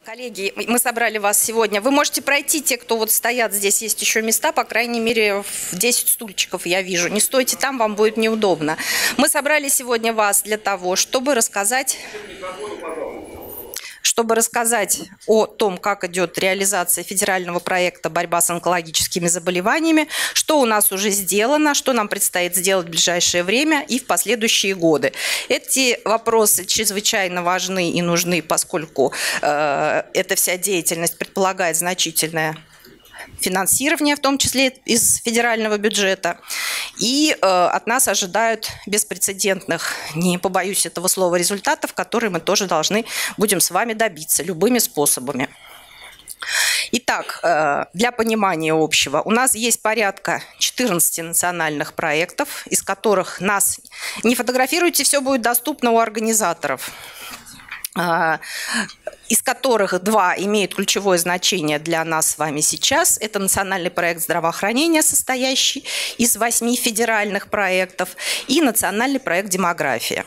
Коллеги, мы собрали вас сегодня. Вы можете пройти, те, кто вот стоят, здесь есть еще места, по крайней мере, в 10 стульчиков я вижу. Не стойте там, вам будет неудобно. Мы собрали сегодня вас для того, чтобы рассказать о том, как идет реализация федерального проекта «Борьба с онкологическими заболеваниями», что у нас уже сделано, что нам предстоит сделать в ближайшее время и в последующие годы. Эти вопросы чрезвычайно важны и нужны, поскольку эта вся деятельность предполагает значительное финансирование, в том числе из федерального бюджета. И от нас ожидают беспрецедентных, не побоюсь этого слова, результатов, которые мы тоже будем с вами добиться любыми способами. Итак, для понимания общего, у нас есть порядка 14 национальных проектов, из которых нас не фотографируйте, все будет доступно у организаторов, из которых 2 имеют ключевое значение для нас с вами сейчас. Это национальный проект здравоохранения, состоящий из 8 федеральных проектов, и национальный проект демография.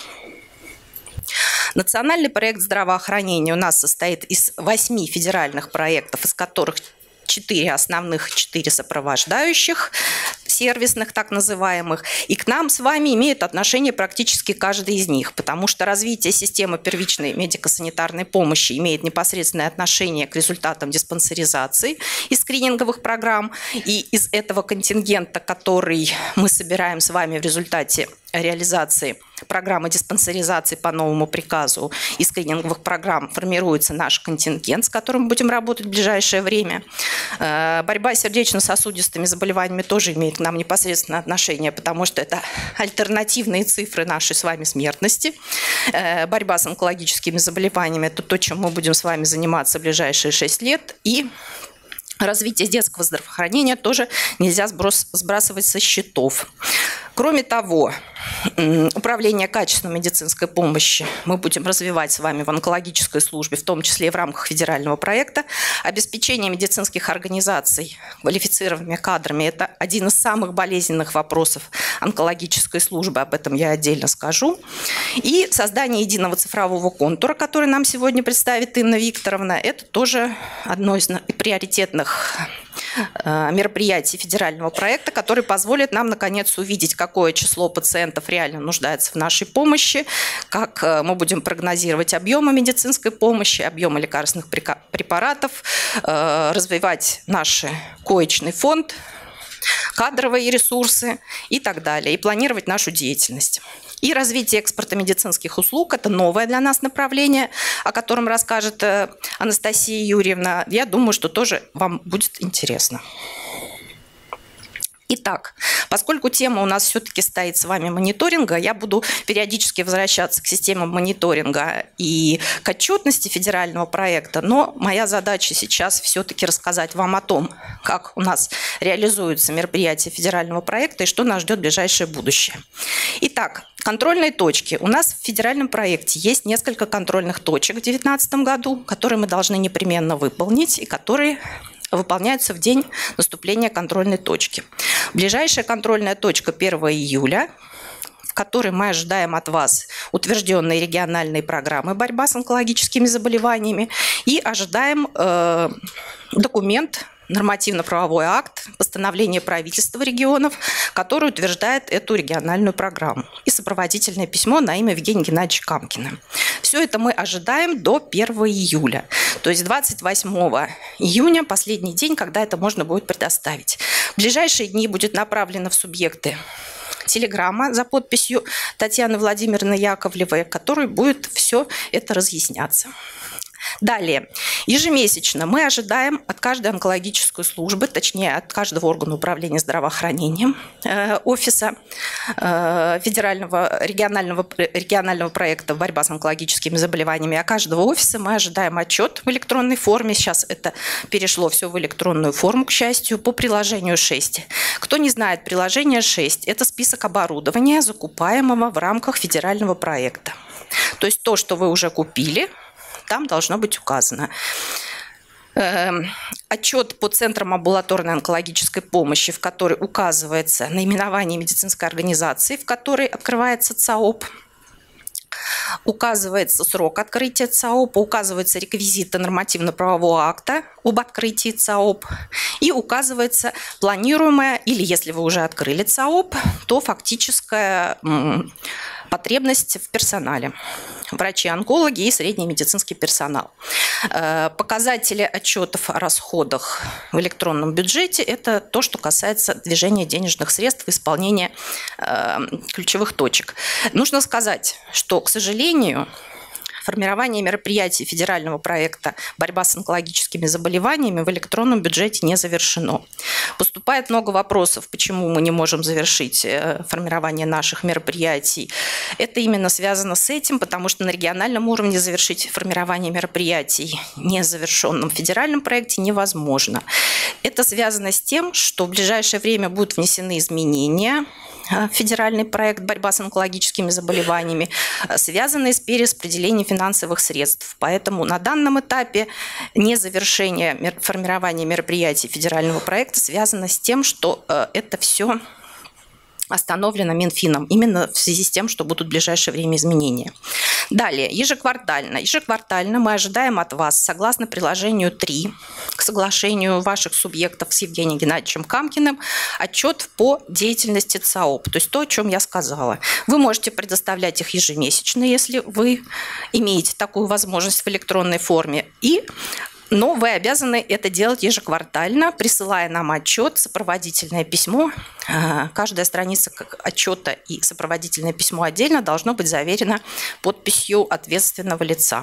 Национальный проект здравоохранения у нас состоит из 8 федеральных проектов, из которых 4 основных, 4 сопровождающих, сервисных так называемых, и к нам с вами имеет отношение практически каждый из них, потому что развитие системы первичной медико-санитарной помощи имеет непосредственное отношение к результатам диспансеризации и скрининговых программ, и из этого контингента, который мы собираем с вами в результате реализации программы диспансеризации по новому приказу и скрининговых программ, формируется наш контингент, с которым мы будем работать в ближайшее время. Борьба с сердечно-сосудистыми заболеваниями тоже имеет к нам непосредственное отношение, потому что это альтернативные цифры нашей с вами смертности. Борьба с онкологическими заболеваниями – это то, чем мы будем с вами заниматься в ближайшие 6 лет. И развитие детского здравоохранения тоже нельзя сбрасывать со счетов. Кроме того, управление качественной медицинской помощи мы будем развивать с вами в онкологической службе, в том числе и в рамках федерального проекта. Обеспечение медицинских организаций квалифицированными кадрами – это один из самых болезненных вопросов онкологической службы, об этом я отдельно скажу. И создание единого цифрового контура, который нам сегодня представит Инна Викторовна, это тоже одно из приоритетных мероприятий федерального проекта, который позволит нам, наконец, увидеть, какое число пациентов реально нуждается в нашей помощи, как мы будем прогнозировать объемы медицинской помощи, объемы лекарственных препаратов, развивать наш коечный фонд, кадровые ресурсы и так далее, и планировать нашу деятельность. И развитие экспорта медицинских услуг – это новое для нас направление, о котором расскажет Анастасия Юрьевна. Я думаю, что тоже вам будет интересно. Итак, поскольку тема у нас все-таки стоит с вами мониторинга, я буду периодически возвращаться к системам мониторинга и к отчетности федерального проекта, но моя задача сейчас все-таки рассказать вам о том, как у нас реализуются мероприятия федерального проекта и что нас ждет в ближайшее будущее. Итак, контрольные точки. У нас в федеральном проекте есть несколько контрольных точек в 2019 году, которые мы должны непременно выполнить и которые выполняются в день наступления контрольной точки. Ближайшая контрольная точка 1 июля, в которой мы ожидаем от вас утвержденные региональные программы «Борьба с онкологическими заболеваниями» и ожидаем документ, нормативно-правовой акт, постановление правительства регионов, который утверждает эту региональную программу, и сопроводительное письмо на имя Евгения Геннадьевича Камкина. Все это мы ожидаем до 1 июля, то есть 28 июня, последний день, когда это можно будет предоставить. В ближайшие дни будет направлено в субъекты телеграмма за подписью Татьяны Владимировны Яковлевой, в которой будет все это разъясняться. Далее, ежемесячно мы ожидаем от каждой онкологической службы, точнее от каждого органа управления здравоохранением, офиса регионального проекта «Борьба с онкологическими заболеваниями», а каждого офиса мы ожидаем отчет в электронной форме. Сейчас это перешло все в электронную форму, к счастью, по приложению 6. Кто не знает, приложение 6 – это список оборудования, закупаемого в рамках федерального проекта. То есть то, что вы уже купили, там должно быть указано. Отчет по центрам амбулаторной онкологической помощи, в который указывается наименование медицинской организации, в которой открывается ЦАОП. Указывается срок открытия ЦАОП, указываются реквизиты нормативно-правового акта об открытии ЦАОП и указывается планируемая, или если вы уже открыли ЦАОП, то фактическая потребность в персонале. Врачи-онкологи и средний медицинский персонал. Показатели отчетов о расходах в электронном бюджете – это то, что касается движения денежных средств и исполнения ключевых точек. Нужно сказать, что, к сожалению, формирование мероприятий федерального проекта «Борьба с онкологическими заболеваниями» в электронном бюджете не завершено. Поступает много вопросов, почему мы не можем завершить формирование наших мероприятий. Это именно связано с этим, потому что на региональном уровне завершить формирование мероприятий в незавершенном федеральном проекте невозможно. Это связано с тем, что в ближайшее время будут внесены изменения в федеральный проект «Борьба с онкологическими заболеваниями», связанные с перераспределением финансовых средств. Поэтому на данном этапе незавершение формирования мероприятий федерального проекта связано с тем, что это все остановлено Минфином, именно в связи с тем, что будут в ближайшее время изменения. Далее, ежеквартально. Ежеквартально мы ожидаем от вас, согласно приложению 3 к соглашению ваших субъектов с Евгением Геннадьевичем Камкиным, отчет по деятельности ЦАОП, то есть то, о чем я сказала. Вы можете предоставлять их ежемесячно, если вы имеете такую возможность в электронной форме, но вы обязаны это делать ежеквартально, присылая нам отчет, сопроводительное письмо. Каждая страница отчета и сопроводительное письмо отдельно должно быть заверено подписью ответственного лица.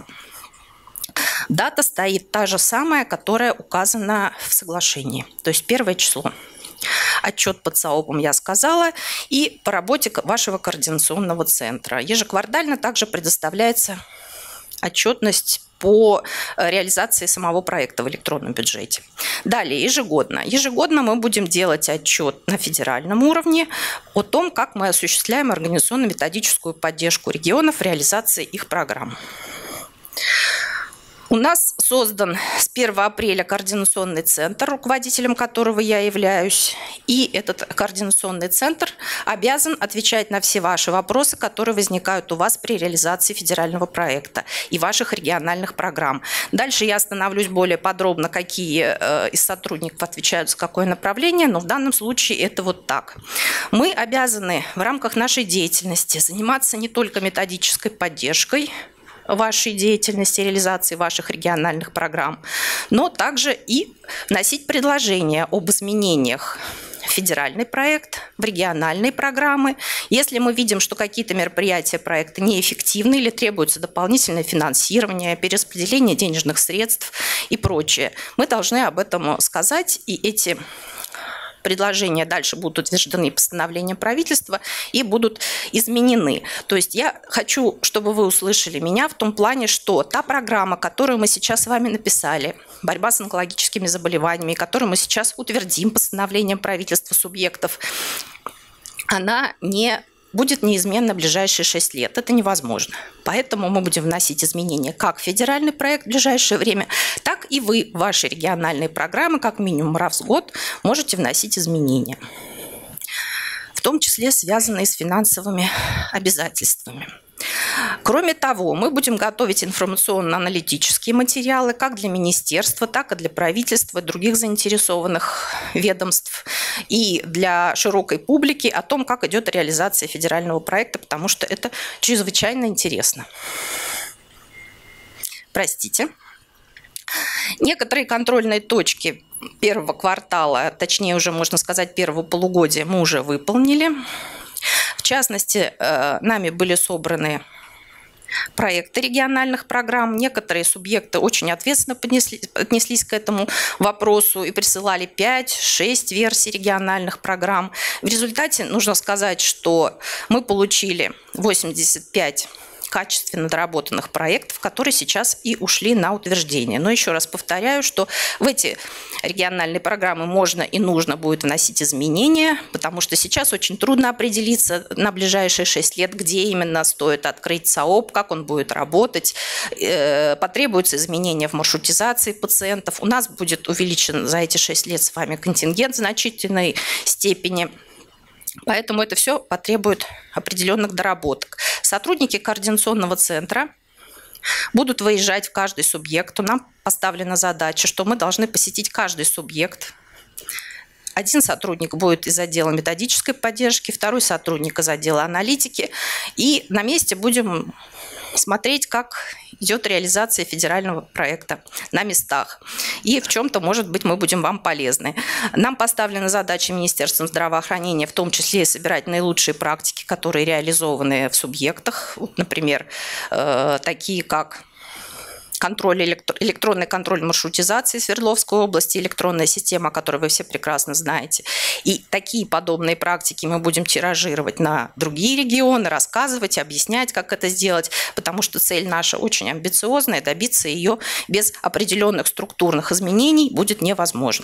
Дата стоит та же самая, которая указана в соглашении, то есть 1 число. Отчет по ЦАОПам я сказала, и по работе вашего координационного центра. Ежеквартально также предоставляется отчетность по реализации самого проекта в электронном бюджете. Далее, ежегодно. Ежегодно мы будем делать отчет на федеральном уровне о том, как мы осуществляем организационно-методическую поддержку регионов в реализации их программ. У нас создан с 1 апреля координационный центр, руководителем которого я являюсь. И этот координационный центр обязан отвечать на все ваши вопросы, которые возникают у вас при реализации федерального проекта и ваших региональных программ. Дальше я остановлюсь более подробно, какие из сотрудников отвечают за какое направление, но в данном случае это вот так. Мы обязаны в рамках нашей деятельности заниматься не только методической поддержкой вашей деятельности, реализации ваших региональных программ, но также и вносить предложения об изменениях в федеральный проект, в региональные программы. Если мы видим, что какие-то мероприятия проекта неэффективны или требуется дополнительное финансирование, перераспределение денежных средств и прочее, мы должны об этом сказать, и эти предложения дальше будут утверждены постановлением правительства и будут изменены. То есть я хочу, чтобы вы услышали меня в том плане, что та программа, которую мы сейчас с вами написали, борьба с онкологическими заболеваниями, которую мы сейчас утвердим постановлением правительства субъектов, она не будет неизменно в ближайшие 6 лет. Это невозможно. Поэтому мы будем вносить изменения как в федеральный проект в ближайшее время, так и вы в ваши региональные программы, как минимум раз в год, можете вносить изменения, в том числе связанные с финансовыми обязательствами. Кроме того, мы будем готовить информационно-аналитические материалы как для министерства, так и для правительства и других заинтересованных ведомств и для широкой публики о том, как идет реализация федерального проекта, потому что это чрезвычайно интересно. Простите. Некоторые контрольные точки первого квартала, точнее уже можно сказать первого полугодия, мы уже выполнили. В частности, нами были собраны проекты региональных программ. Некоторые субъекты очень ответственно отнеслись к этому вопросу и присылали 5-6 версий региональных программ. В результате нужно сказать, что мы получили 85 качественно доработанных проектов, которые сейчас и ушли на утверждение. Но еще раз повторяю, что в эти региональные программы можно и нужно будет вносить изменения, потому что сейчас очень трудно определиться на ближайшие 6 лет, где именно стоит открыть ЦАОП, как он будет работать. Потребуются изменения в маршрутизации пациентов. У нас будет увеличен за эти 6 лет с вами контингент в значительной степени. Поэтому это все потребует определенных доработок. Сотрудники координационного центра будут выезжать в каждый субъект. Нам поставлена задача, что мы должны посетить каждый субъект. Один сотрудник будет из отдела методической поддержки, второй сотрудник из отдела аналитики. И на месте будем смотреть, как идет реализация федерального проекта на местах. И в чем-то, может быть, мы будем вам полезны. Нам поставлена задача Министерством здравоохранения, в том числе и собирать наилучшие практики, которые реализованы в субъектах. Вот, например, такие как электронный контроль маршрутизации Свердловской области, электронная система, которую вы все прекрасно знаете. И такие подобные практики мы будем тиражировать на другие регионы, рассказывать, объяснять, как это сделать, потому что цель наша очень амбициозная, добиться ее без определенных структурных изменений будет невозможно.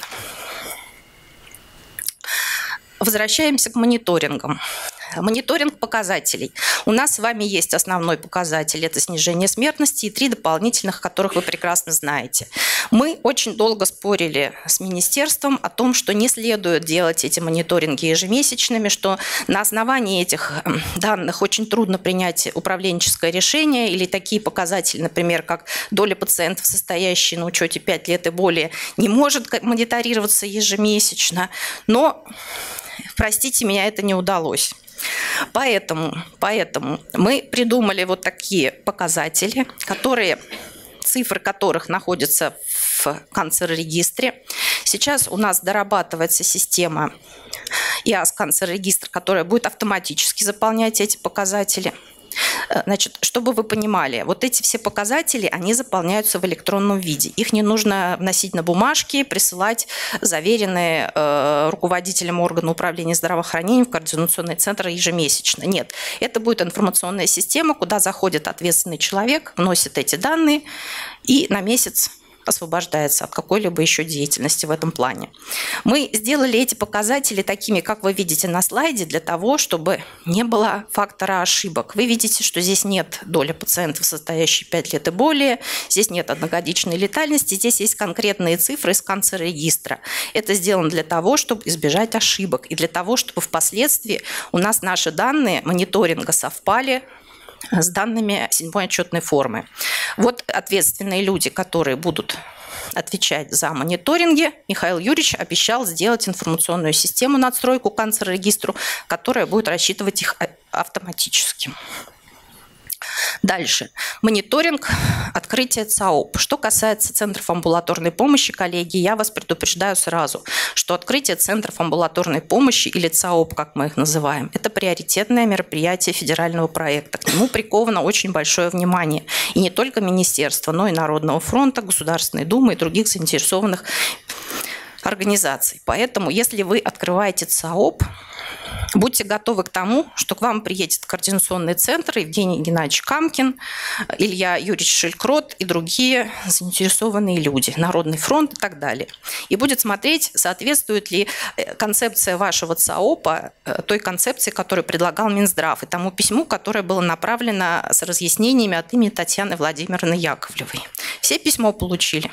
Возвращаемся к мониторингам. Мониторинг показателей. У нас с вами есть основной показатель – это снижение смертности, и 3 дополнительных, которых вы прекрасно знаете. Мы очень долго спорили с министерством о том, что не следует делать эти мониторинги ежемесячными, что на основании этих данных очень трудно принять управленческое решение, или такие показатели, например, как доля пациентов, состоящих на учете 5 лет и более, не может мониторироваться ежемесячно. Но, простите меня, это не удалось. Поэтому мы придумали вот такие показатели, цифры которых находятся в канцерорегистре. Сейчас у нас дорабатывается система ИАС-канцерорегистр, которая будет автоматически заполнять эти показатели. Значит, чтобы вы понимали, вот эти все показатели, они заполняются в электронном виде. Их не нужно вносить на бумажки, присылать заверенные руководителям органа управления здравоохранением в координационный центр ежемесячно. Нет, это будет информационная система, куда заходит ответственный человек, вносит эти данные и на месяц освобождается от какой-либо еще деятельности в этом плане. Мы сделали эти показатели такими, как вы видите на слайде, для того, чтобы не было фактора ошибок. Вы видите, что здесь нет доли пациентов, состоящих 5 лет и более, здесь нет одногодичной летальности, здесь есть конкретные цифры из канцерорегистра. Это сделано для того, чтобы избежать ошибок и для того, чтобы впоследствии у нас наши данные мониторинга совпали с данными 7-й отчетной формы. Вот ответственные люди, которые будут отвечать за мониторинги. Михаил Юрьевич обещал сделать информационную систему, надстройку к канцерорегистру, которая будет рассчитывать их автоматически. Дальше. Мониторинг открытия ЦАОП. Что касается центров амбулаторной помощи, коллеги, я вас предупреждаю сразу, что открытие центров амбулаторной помощи, или ЦАОП, как мы их называем, это приоритетное мероприятие федерального проекта. К нему приковано очень большое внимание. И не только Министерства, но и Народного фронта, Государственной Думы и других заинтересованных организаций. Поэтому, если вы открываете ЦАОП, будьте готовы к тому, что к вам приедет координационный центр Евгений Геннадьевич Камкин, Илья Юрьевич Шелькрот и другие заинтересованные люди, Народный фронт и так далее. И будет смотреть, соответствует ли концепция вашего ЦАОПа той концепции, которую предлагал Минздрав, и тому письму, которое было направлено с разъяснениями от имени Татьяны Владимировны Яковлевой. Все письмо получили.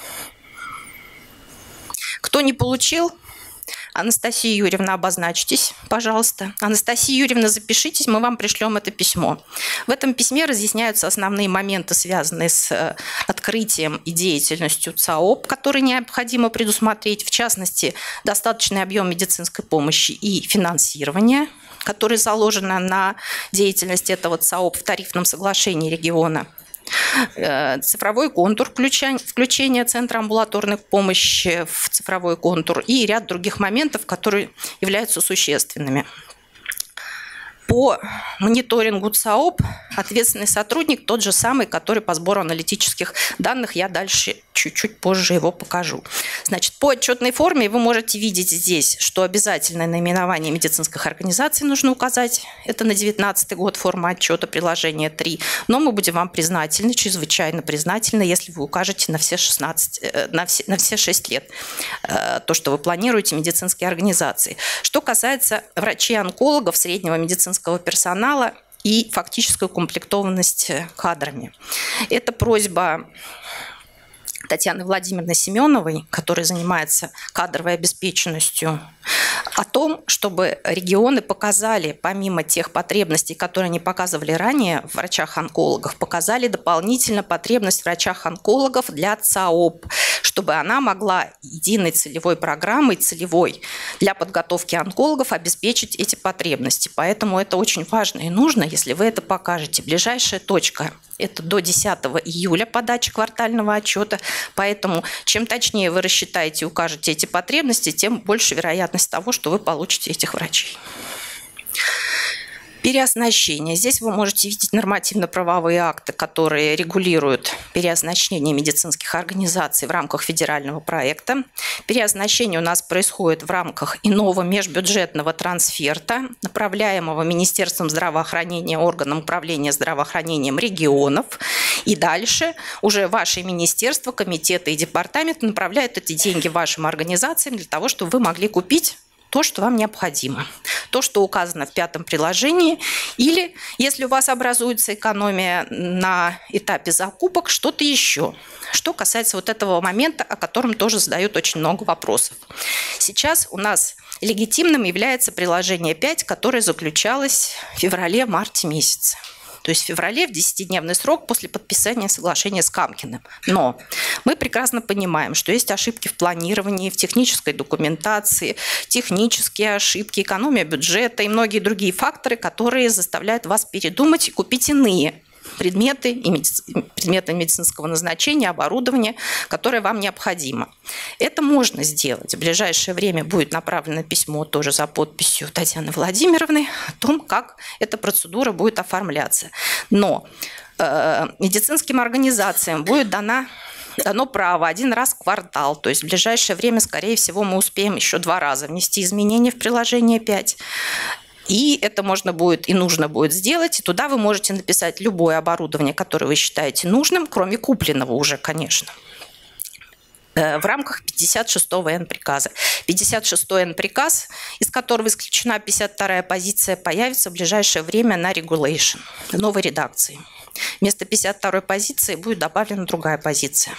Кто не получил, Анастасия Юрьевна, обозначьтесь, пожалуйста. Анастасия Юрьевна, запишитесь, мы вам пришлем это письмо. В этом письме разъясняются основные моменты, связанные с открытием и деятельностью ЦАОП, которые необходимо предусмотреть, в частности, достаточный объем медицинской помощи и финансирования, которое заложено на деятельность этого ЦАОП в тарифном соглашении региона. Цифровой контур включения Центра амбулаторной помощи в цифровой контур и ряд других моментов, которые являются существенными. По мониторингу ЦАОП ответственный сотрудник тот же самый, который по сбору аналитических данных, я дальше чуть-чуть позже его покажу. Значит, по отчетной форме вы можете видеть здесь, что обязательное наименование медицинских организаций нужно указать. Это на 2019 год форма отчета, приложение 3. Но мы будем вам признательны, чрезвычайно признательны, если вы укажете на все 6 лет то, что вы планируете, медицинские организации. Что касается врачей-онкологов, среднего медицинского персонала и фактическую укомплектованность кадрами. Это просьба Татьяны Владимировны Семеновой, которая занимается кадровой обеспеченностью о том, чтобы регионы показали, помимо тех потребностей, которые они показывали ранее в врачах-онкологах, показали дополнительно потребность врачах-онкологов для ЦАОП, чтобы она могла единой целевой программой, целевой для подготовки онкологов обеспечить эти потребности. Поэтому это очень важно и нужно, если вы это покажете. Ближайшая точка – это до 10 июля подача квартального отчета. Поэтому чем точнее вы рассчитаете и укажете эти потребности, тем больше вероятность того, что вы получите этих врачей. Переоснащение. Здесь вы можете видеть нормативно-правовые акты, которые регулируют переоснащение медицинских организаций в рамках федерального проекта. Переоснащение у нас происходит в рамках иного межбюджетного трансферта, направляемого Министерством здравоохранения, органом управления здравоохранением регионов. И дальше уже ваши министерства, комитеты и департаменты направляют эти деньги вашим организациям для того, чтобы вы могли купить то, что вам необходимо, то, что указано в 5-м приложении, или, если у вас образуется экономия на этапе закупок, что-то еще. Что касается вот этого момента, о котором тоже задают очень много вопросов. Сейчас у нас легитимным является приложение 5, которое заключалось в феврале-марте месяце. То есть в феврале, в 10-дневный срок после подписания соглашения с Камкиным. Но мы прекрасно понимаем, что есть ошибки в планировании, в технической документации, технические ошибки, экономия бюджета и многие другие факторы, которые заставляют вас передумать и купить иные предметы медицинского назначения, оборудование, которое вам необходимо. Это можно сделать. В ближайшее время будет направлено письмо тоже за подписью Татьяны Владимировны о том, как эта процедура будет оформляться. Но медицинским организациям будет дано право 1 раз в квартал. То есть в ближайшее время, скорее всего, мы успеем еще 2 раза внести изменения в приложение 5. И это можно будет и нужно будет сделать. И туда вы можете написать любое оборудование, которое вы считаете нужным, кроме купленного уже, конечно, в рамках 56-го Н-приказа. 56-й Н-приказ, из которого исключена 52-я позиция, появится в ближайшее время на Regulation, в новой редакции. Вместо 52-й позиции будет добавлена другая позиция.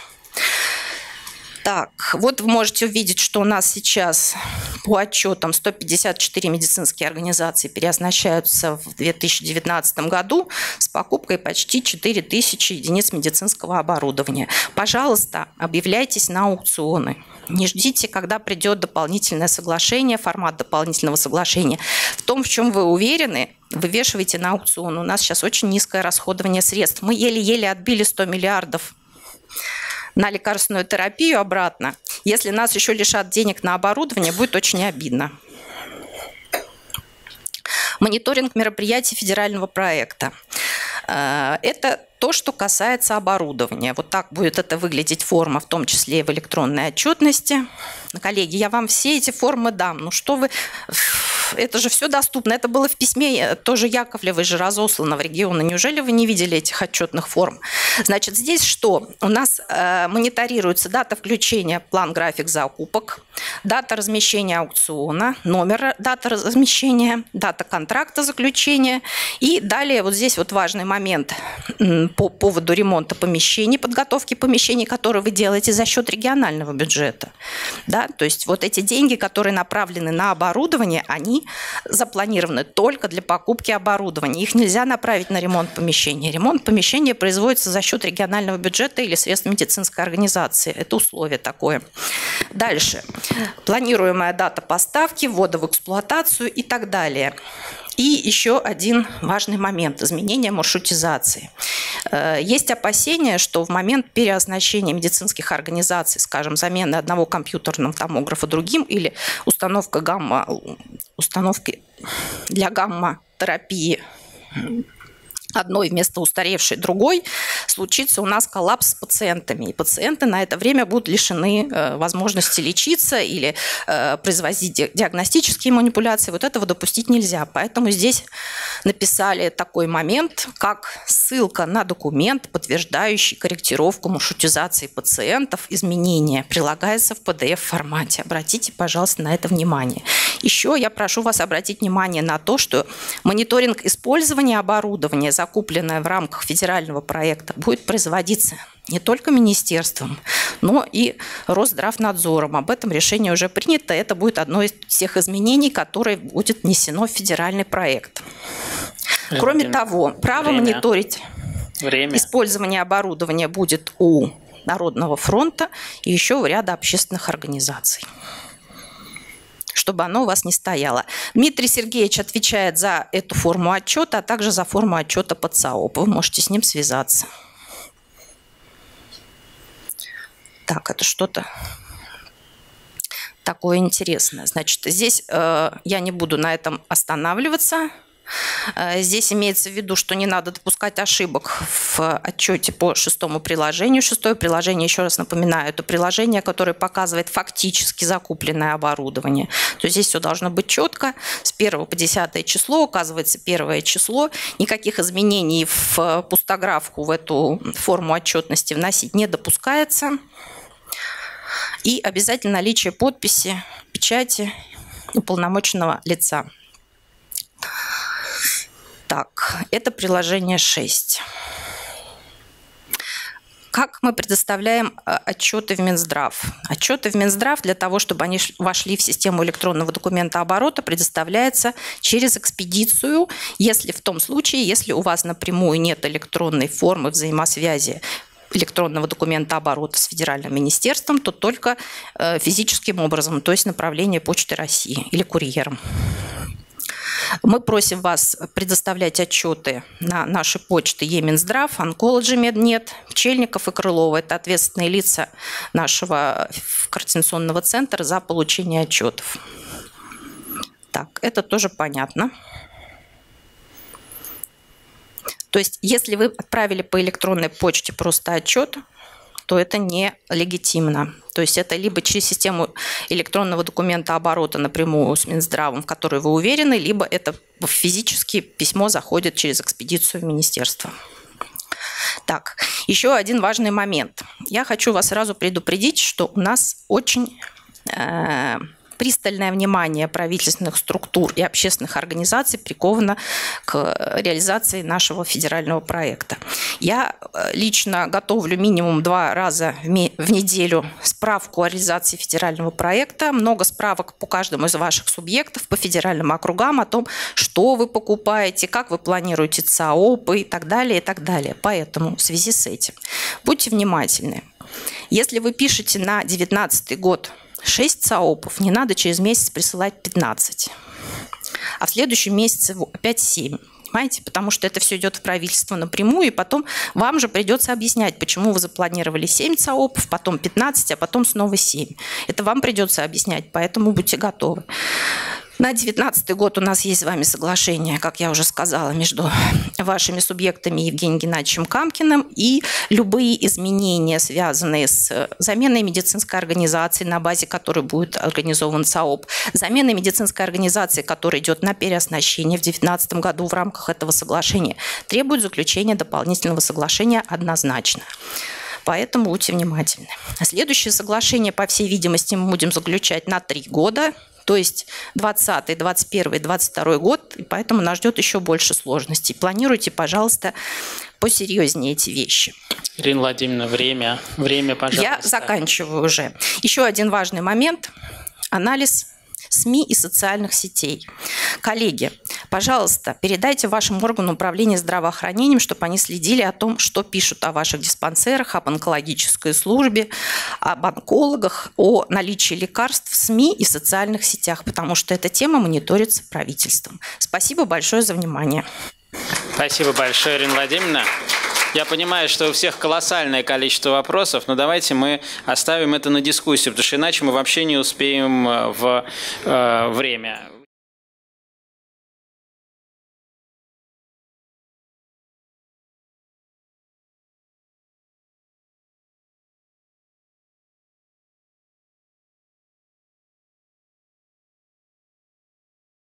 Так, вот вы можете увидеть, что у нас сейчас по отчетам 154 медицинские организации переоснащаются в 2019 году с покупкой почти 4000 единиц медицинского оборудования. Пожалуйста, объявляйтесь на аукционы. Не ждите, когда придет дополнительное соглашение, формат дополнительного соглашения. В том, в чем вы уверены, вывешивайте на аукцион. У нас сейчас очень низкое расходование средств. Мы еле-еле отбили 100 миллиардов на лекарственную терапию обратно. Если нас еще лишат денег на оборудование, будет очень обидно. Мониторинг мероприятий федерального проекта. Это то, что касается оборудования. Вот так будет это выглядеть форма, в том числе и в электронной отчетности. Коллеги, я вам все эти формы дам. Ну что вы... Это же все доступно. Это было в письме тоже Яковлевой же разослано в регионы. Неужели вы не видели этих отчетных форм? Значит, здесь что? У нас мониторируется дата включения, план-график закупок, дата размещения аукциона, номер дата размещения, дата контракта заключения. И далее вот здесь вот важный момент по поводу ремонта помещений, подготовки помещений, которые вы делаете за счет регионального бюджета. Да? То есть вот эти деньги, которые направлены на оборудование, они запланированы только для покупки оборудования. Их нельзя направить на ремонт помещения. Ремонт помещения производится за счет регионального бюджета или средств медицинской организации. Это условие такое. Дальше. Планируемая дата поставки, ввода в эксплуатацию и так далее. И еще один важный момент – изменение маршрутизации. Есть опасения, что в момент переоснащения медицинских организаций, скажем, замены одного компьютерного томографа другим или установки для гамма-терапии одной вместо устаревшей другой, случится у нас коллапс с пациентами. И пациенты на это время будут лишены возможности лечиться или производить диагностические манипуляции. Вот этого допустить нельзя. Поэтому здесь написали такой момент, как ссылка на документ, подтверждающий корректировку маршрутизации пациентов. Изменения прилагается в PDF-формате. Обратите, пожалуйста, на это внимание. Еще я прошу вас обратить внимание на то, что мониторинг использования оборудования, закупленное в рамках федерального проекта, будет производиться не только министерством, но и Росздравнадзором. Об этом решение уже принято. Это будет одно из тех изменений, которое будет внесено в федеральный проект. Кроме того, право мониторить использование оборудования будет у Народного фронта и еще у ряда общественных организаций, чтобы оно у вас не стояло. Дмитрий Сергеевич отвечает за эту форму отчета, а также за форму отчета по ЦАОП. Вы можете с ним связаться. Так, это что-то такое интересное. Значит, здесь я не буду на этом останавливаться. Здесь имеется в виду, что не надо допускать ошибок в отчете по 6-му приложению. 6-е приложение, еще раз напоминаю, это приложение, которое показывает фактически закупленное оборудование. То есть здесь все должно быть четко. С 1 по 10 число указывается 1 число. Никаких изменений в пустографку, в эту форму отчетности вносить не допускается. И обязательно наличие подписи, печати уполномоченного лица. Так, это приложение 6. Как мы предоставляем отчеты в Минздрав? Отчеты в Минздрав для того, чтобы они вошли в систему электронного документооборота, предоставляется через экспедицию, если в том случае, если у вас напрямую нет электронной формы взаимосвязи электронного документооборота с федеральным министерством, то только физическим образом, то есть направление Почты России или курьером. Мы просим вас предоставлять отчеты на наши почты Е-Минздрав, Онкологи Меднет, Пчельников и Крылова. Это ответственные лица нашего координационного центра за получение отчетов. Так, это тоже понятно. То есть, если вы отправили по электронной почте просто отчет, то это не легитимно. То есть это либо через систему электронного документооборота напрямую с Минздравом, в которой вы уверены, либо это физически письмо заходит через экспедицию в министерство. Так, еще один важный момент. Я хочу вас сразу предупредить, что у нас очень пристальное внимание правительственных структур и общественных организаций приковано к реализации нашего федерального проекта. Я лично готовлю минимум 2 раза в неделю справку о реализации федерального проекта, много справок по каждому из ваших субъектов, по федеральным округам о том, что вы покупаете, как вы планируете ЦАОПы и так далее, и так далее. Поэтому в связи с этим будьте внимательны. Если вы пишете на 2019 год 6 ЦАОПов, не надо через месяц присылать 15. А в следующем месяце опять 7. Понимаете? Потому что это все идет в правительство напрямую, и потом вам же придется объяснять, почему вы запланировали 7 ЦАОПов, потом 15, а потом снова 7. Это вам придется объяснять, поэтому будьте готовы. На 2019 год у нас есть с вами соглашение, как я уже сказала, между вашими субъектами Евгением Геннадьевичем Камкиным, и любые изменения, связанные с заменой медицинской организации, на базе которой будет организован ЦАОП, заменой медицинской организации, которая идет на переоснащение в 2019 году в рамках этого соглашения, требует заключения дополнительного соглашения однозначно. Поэтому будьте внимательны. Следующее соглашение, по всей видимости, мы будем заключать на 3 года. То есть 2020, 2021, 2022 год, и поэтому нас ждет еще больше сложностей. Планируйте, пожалуйста, посерьезнее эти вещи. Ирина Владимировна, время, пожалуйста. Я заканчиваю уже. Еще один важный момент – анализ СМИ и социальных сетей. Коллеги, пожалуйста, передайте вашим органам управления здравоохранением, чтобы они следили о том, что пишут о ваших диспансерах, об онкологической службе, об онкологах, о наличии лекарств в СМИ и социальных сетях, потому что эта тема мониторится правительством. Спасибо большое за внимание. Спасибо большое, Ирина Владимировна. Я понимаю, что у всех колоссальное количество вопросов, но давайте мы оставим это на дискуссию, потому что иначе мы вообще не успеем в время.